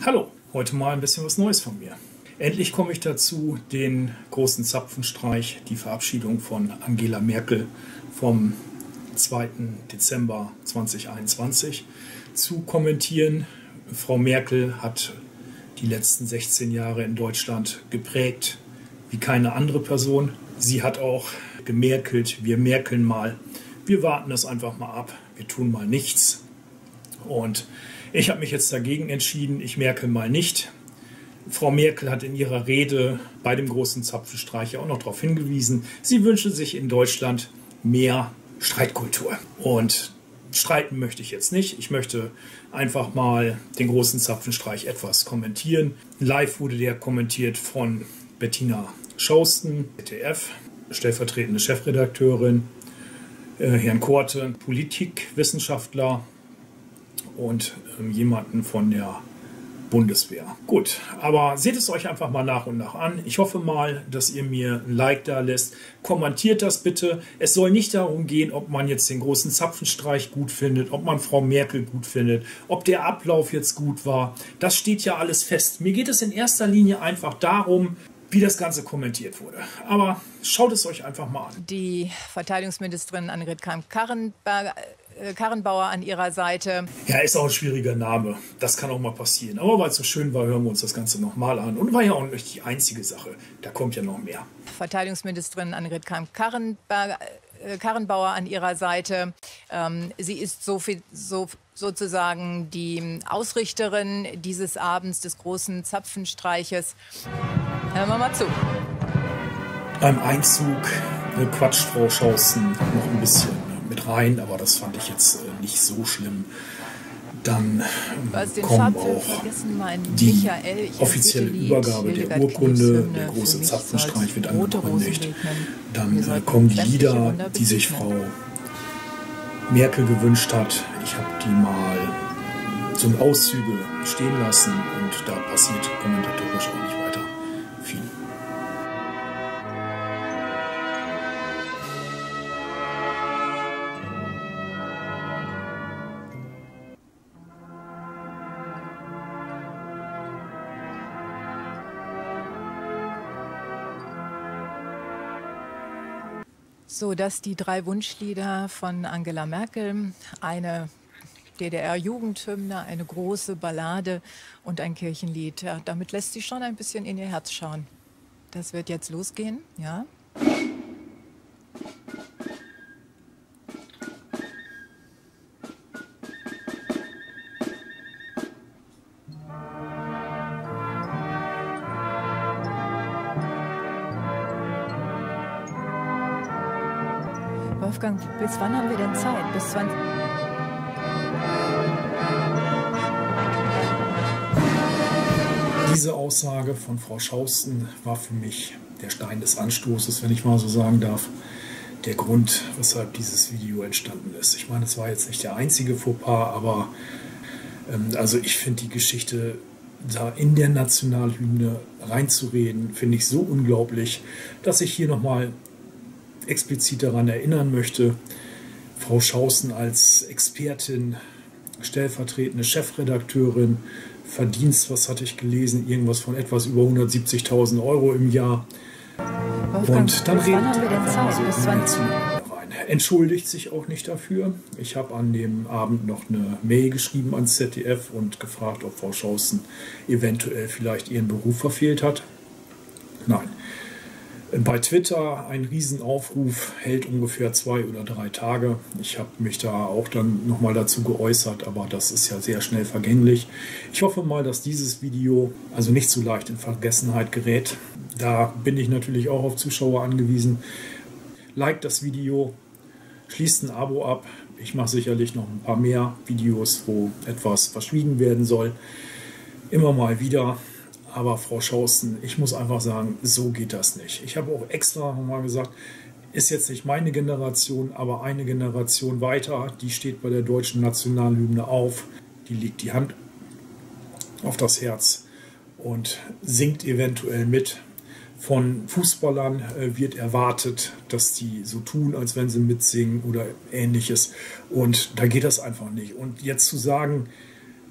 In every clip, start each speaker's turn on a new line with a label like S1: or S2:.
S1: Hallo, heute mal ein bisschen was Neues von mir. Endlich komme ich dazu, den großen Zapfenstreich, die Verabschiedung von Angela Merkel vom 2. Dezember 2021 zu kommentieren. Frau Merkel hat die letzten 16 Jahre in Deutschland geprägt wie keine andere Person. Sie hat auch gemerkelt, wir merkeln mal, wir warten das einfach mal ab, wir tun mal nichts. Und ich habe mich jetzt dagegen entschieden, ich merke mal nicht. Frau Merkel hat in ihrer Rede bei dem großen Zapfenstreich auch noch darauf hingewiesen, sie wünsche sich in Deutschland mehr Streitkultur. Und streiten möchte ich jetzt nicht. Ich möchte einfach mal den großen Zapfenstreich etwas kommentieren. Live wurde der kommentiert von Bettina Schausten, ZDF, stellvertretende Chefredakteurin, Herrn Korte, Politikwissenschaftler, und jemanden von der Bundeswehr. Gut, aber seht es euch einfach mal nach und nach an. Ich hoffe mal, dass ihr mir ein Like da lässt. Kommentiert das bitte. Es soll nicht darum gehen, ob man jetzt den großen Zapfenstreich gut findet, ob man Frau Merkel gut findet, ob der Ablauf jetzt gut war. Das steht ja alles fest. Mir geht es in erster Linie einfach darum, wie das Ganze kommentiert wurde. Aber schaut es euch einfach mal an.
S2: Die Verteidigungsministerin Annegret Kramp-Karrenbauer an ihrer Seite.
S1: Ja, ist auch ein schwieriger Name. Das kann auch mal passieren. Aber weil es so schön war, hören wir uns das Ganze nochmal an. Und war ja auch nicht die einzige Sache. Da kommt ja noch mehr.
S2: Verteidigungsministerin Annegret Kramp-Karrenbauer an ihrer Seite. Sie ist sozusagen die Ausrichterin dieses Abends des großen Zapfenstreiches. Hören wir mal zu.
S1: Beim Einzug quatscht Frau Schausten noch ein bisschen mit rein, aber das fand ich jetzt nicht so schlimm. Dann kommen auch die offizielle Übergabe der Urkunde, der große Zapfenstreich wird angekündigt. Dann kommen die Lieder, die sich Frau Merkel gewünscht hat. Ich habe die mal so in Auszüge stehen lassen und da passiert kommentatorisch auch nicht weiter viel.
S2: So, das die 3 Wunschlieder von Angela Merkel, eine DDR-Jugendhymne, eine große Ballade und ein Kirchenlied. Ja, damit lässt sie schon ein bisschen in ihr Herz schauen. Das wird jetzt losgehen, ja. Wolfgang, bis wann haben wir denn Zeit? Bis 20.
S1: Diese Aussage von Frau Schausten war für mich der Stein des Anstoßes, wenn ich mal so sagen darf. Der Grund, weshalb dieses Video entstanden ist. Ich meine, es war jetzt nicht der einzige Fauxpas, aber also ich finde die Geschichte, da in der Nationalhymne reinzureden, finde ich so unglaublich, dass ich hier nochmal explizit daran erinnern möchte, Frau Schausten als Expertin, stellvertretende Chefredakteurin, Verdienst, was hatte ich gelesen, irgendwas von etwas über 170.000 € im Jahr. Und dann redet er einfach mal so rein. Entschuldigt sich auch nicht dafür. Ich habe an dem Abend noch eine Mail geschrieben ans ZDF und gefragt, ob Frau Schausten eventuell vielleicht ihren Beruf verfehlt hat. Nein. Bei Twitter ein Riesenaufruf, hält ungefähr 2 oder 3 Tage. Ich habe mich da auch dann nochmal dazu geäußert, aber das ist ja sehr schnell vergänglich. Ich hoffe mal, dass dieses Video also nicht so leicht in Vergessenheit gerät. Da bin ich natürlich auch auf Zuschauer angewiesen. Liked das Video, schließt ein Abo ab. Ich mache sicherlich noch ein paar mehr Videos, wo etwas verschwiegen werden soll. Immer mal wieder. Aber Frau Schausten, ich muss einfach sagen, so geht das nicht. Ich habe auch extra nochmal gesagt, ist jetzt nicht meine Generation, aber eine Generation weiter, die steht bei der deutschen Nationalhymne auf, die legt die Hand auf das Herz und singt eventuell mit. Von Fußballern wird erwartet, dass die so tun, als wenn sie mitsingen oder ähnliches. Und da geht das einfach nicht. Und jetzt zu sagen,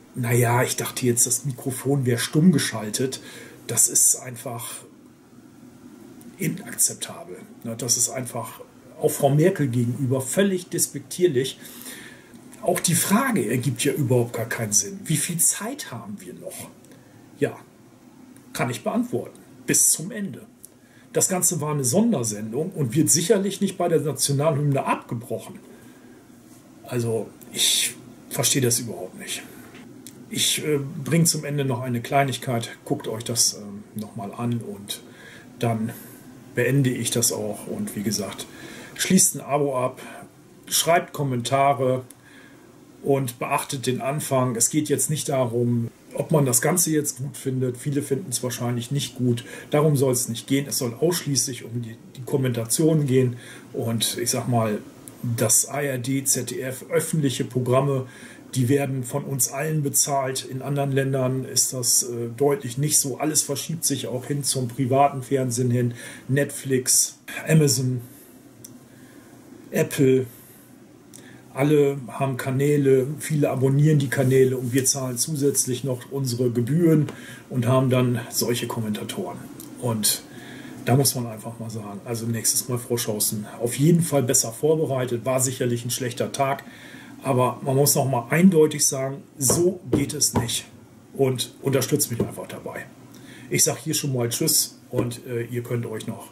S1: naja, ich dachte jetzt, das Mikrofon wäre stumm geschaltet. Das ist einfach inakzeptabel. Das ist einfach auch Frau Merkel gegenüber völlig despektierlich. Auch die Frage ergibt ja überhaupt gar keinen Sinn. Wie viel Zeit haben wir noch? Ja, kann ich beantworten. Bis zum Ende. Das Ganze war eine Sondersendung und wird sicherlich nicht bei der Nationalhymne abgebrochen. Also, ich verstehe das überhaupt nicht. Ich bringe zum Ende noch eine Kleinigkeit. Guckt euch das nochmal an und dann beende ich das auch. Und wie gesagt, schließt ein Abo ab, schreibt Kommentare und beachtet den Anfang. Es geht jetzt nicht darum, ob man das Ganze jetzt gut findet. Viele finden es wahrscheinlich nicht gut. Darum soll es nicht gehen. Es soll ausschließlich um die Kommentation gehen. Und ich sag mal, das ARD, ZDF, öffentliche Programme, die werden von uns allen bezahlt. In anderen Ländern ist das deutlich nicht so. Alles verschiebt sich auch hin zum privaten Fernsehen hin. Netflix, Amazon, Apple, alle haben Kanäle, viele abonnieren die Kanäle und wir zahlen zusätzlich noch unsere Gebühren und haben dann solche Kommentatoren. Und da muss man einfach mal sagen, also nächstes Mal Froschhausen auf jeden Fall besser vorbereitet, war sicherlich ein schlechter Tag, aber man muss noch mal eindeutig sagen, so geht es nicht und unterstützt mich einfach dabei. Ich sage hier schon mal Tschüss und ihr könnt euch noch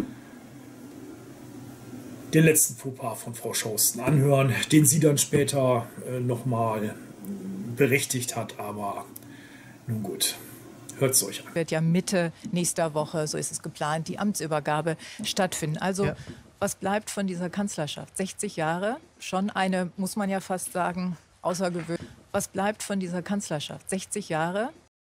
S1: den letzten Fauxpas von Frau Schausten anhören, den sie dann später nochmal berichtigt hat, aber nun gut. Hört es euch an.
S2: Wird ja Mitte nächster Woche, so ist es geplant, die Amtsübergabe stattfinden. Also ja. Was bleibt von dieser Kanzlerschaft? 60 Jahre, schon eine, muss man ja fast sagen, außergewöhnlich. Was bleibt von dieser Kanzlerschaft? 60 Jahre,